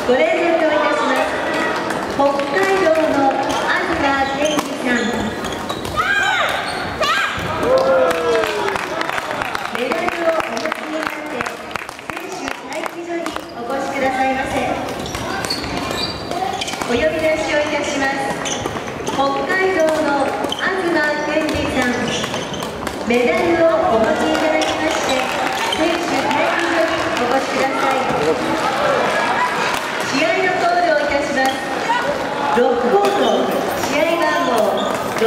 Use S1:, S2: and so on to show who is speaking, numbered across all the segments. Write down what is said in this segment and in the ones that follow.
S1: ご連絡といたします。北海道の東健二さん、メダルをお持ちになって選手待機所にお越しくださいませ。お呼び出しをいたします。北海道の東健二さん、メダルをお持ちいただきまして選手待機所にお越しください。試合のコールをいたします。6コート、試合番号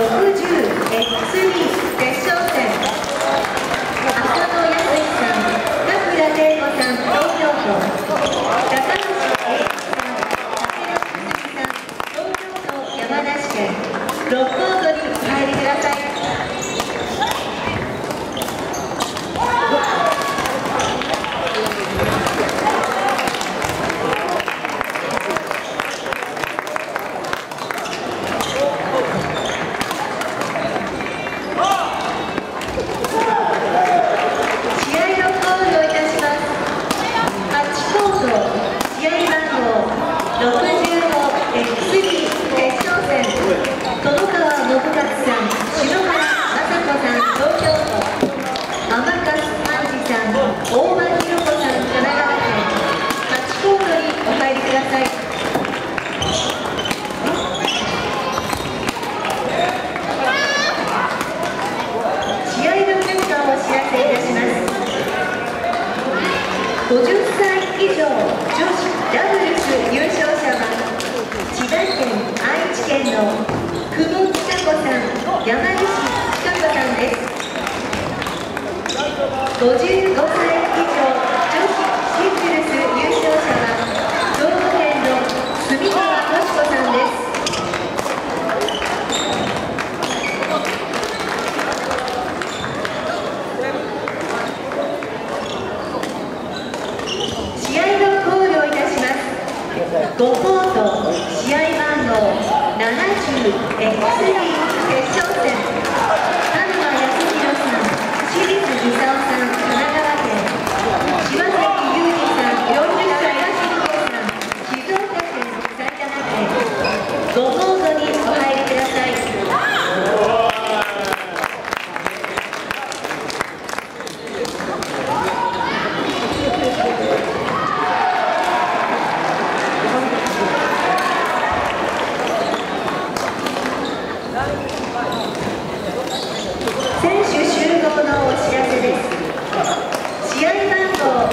S1: 60X2 決勝戦、浅野康之さん、田倉玲子さん、東京都、高橋英一さん、武田鈴木さん、東京都山梨県、6コートにお入りください。50歳以上女子ダブルス優勝者は千葉県、愛知県の久保千佳子さん、山西千佳子さんです。55歳以上女子シングルス優勝者は兵庫県の住川敏子さんです。5コート、試合番号 70X3 決勝戦、田沼康弘さん、清水操さん、神奈川県、柴崎裕二さん、40歳らしいさん、静岡県、埼玉県、5コートにお入りください。選手集合のお知らせです。試合番号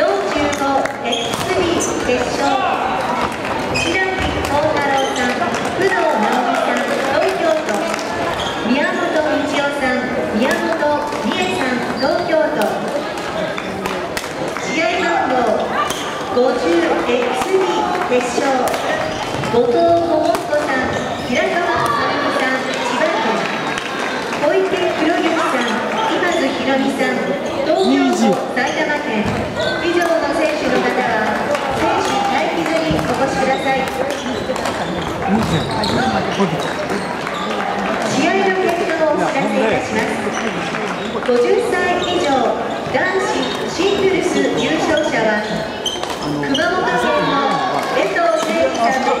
S1: 45X3 決勝、白木幸太郎さん、工藤直美さん、東京都、宮本道夫さん、宮本美恵さん、東京都、試合番号 50X2 決勝、後藤桃子さん、平川晴美さん、千葉県、小池博之さん、今津ひろみさん、東京都、埼玉県、以上の選手の方は選手待機所にお越しください。試合の結果をお知らせいたします。50歳以上男子シングルス優勝者は熊本県の江藤誠二さんです。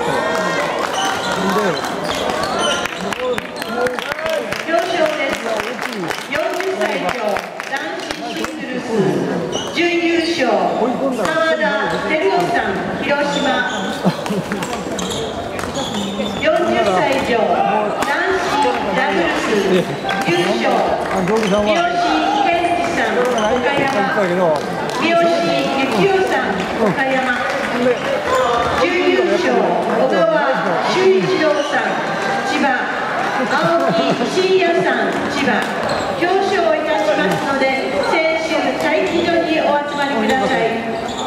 S1: 表彰です。40歳以上男子シングルス準優勝、澤田照夫さん、広島。40歳以上男子ダブルス優勝、三好健二さん、岡山。三好幸雄さん、岡山。準優勝、小川修一郎さん、千葉。青木真也さん、千葉。表彰いたしますので選手待機所にお集まりください。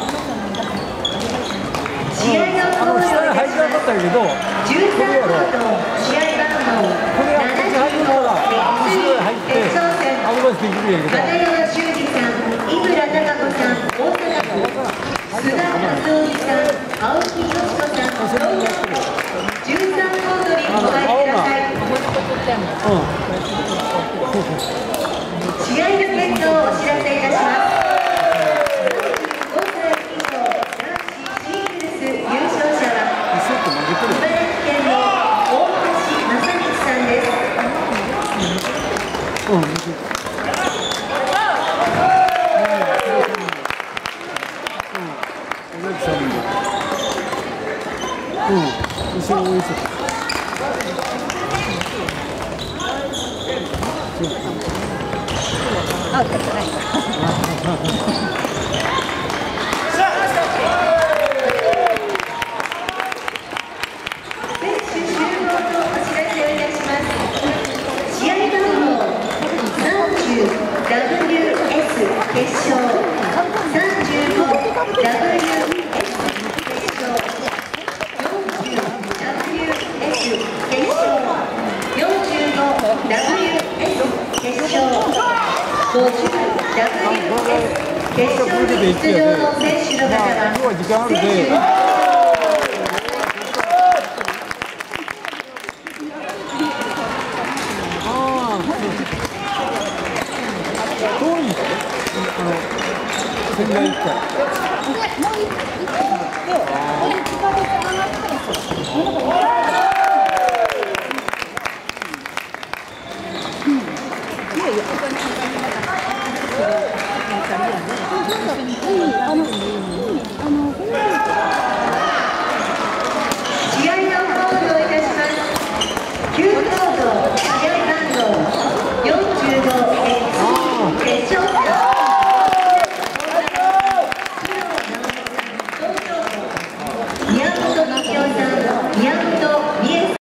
S1: 試合のコールをいたします。13コート、試合番号 75X3 決勝戦、片山修司さん、井村貴子さん、大阪府、菅和臣さん、青木よし子さん、東京都、13コートにお入りください。試合の結果をお知らせいたします。35歳以上男子シングルス優勝
S2: 仙台1回。